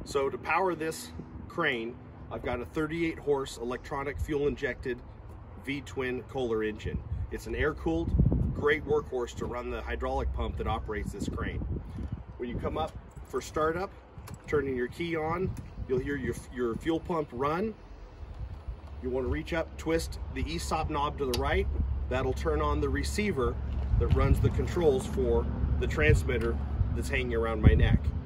So to power this crane, I've got a 38 horse electronic fuel injected V-twin Kohler engine. It's an air-cooled, great workhorse to run the hydraulic pump that operates this crane. When you come up for startup, turning your key on, you'll hear your fuel pump run. You want to reach up, twist the ESOP knob to the right. That'll turn on the receiver that runs the controls for the transmitter that's hanging around my neck.